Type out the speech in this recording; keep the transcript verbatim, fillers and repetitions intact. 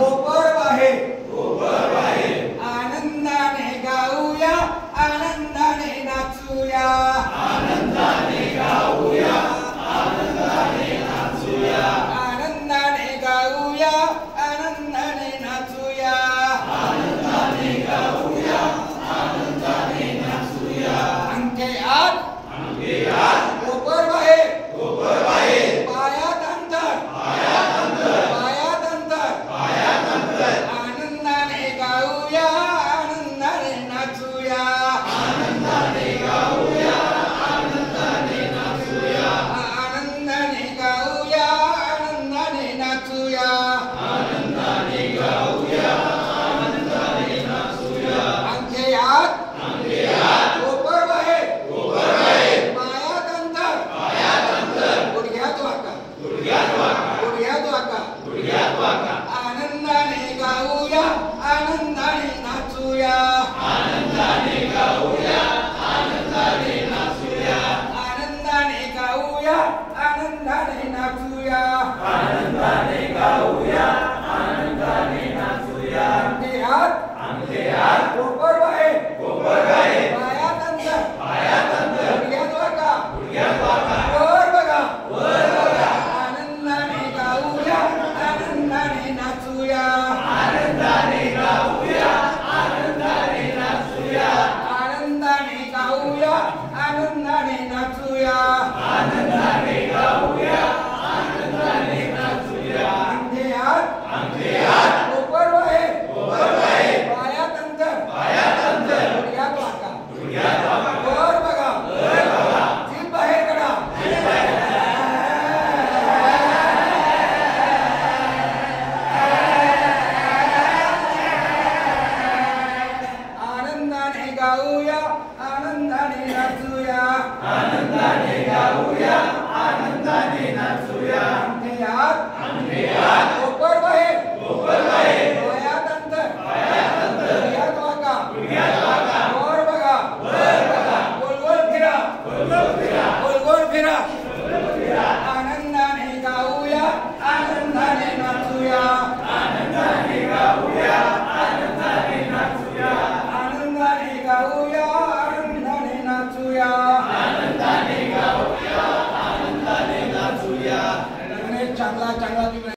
गोपर बाहेर आनंदाने गाऊया आनंदाने नाचूया आनंदाने गाऊया आनंदाने नाचूया आनंदाने गाऊया आनंदाने नाचूया आनंदाने गाऊया आनंदाने नाचूया अंके आत अंके आत गोपर बाहेर गोपर बाहेर पायात अंतर पायात अंतर पायात अंतर पायात अंतर आनंदाने गाऊया आनंदाने नाचूया आनंदाने गाऊया आनंदाने नाचूया आनंदाने गाऊया आनंदाने नाचूया आनंदाने गाऊया आनंदाने नाचूया अंके आत अंके आत गोपर बाहेर गोपर बाहेर पायात अंतर पायात अंतर गुडघ्यात वाका गुडघ्यात वाका गुडघ्यात वाका गुडघ्यात वाका आनंदाने गाऊया आनंदाने नाचूया आनंदाने गाऊया आनंदाने नाचूया आनंदाने गाऊया आनंदाने नाचूया आनंदाने गाऊया आनंदाने नाचूया अंके हात अंके हात गोपर बाहेर गोपर बाहेर पायात अंतर पायात अंतर गुडघ्यात वाका गुडघ्यात वाका वर बघा वर बघा आनंदाने गाऊया आनंदाने नाचूया आनंदाने गाऊया आनंदाने नाचूया आनंदाने गाऊया आनंदाने नाचूया आनंदाने गाऊया आनंदाने नाचूया अंके हात अंके हात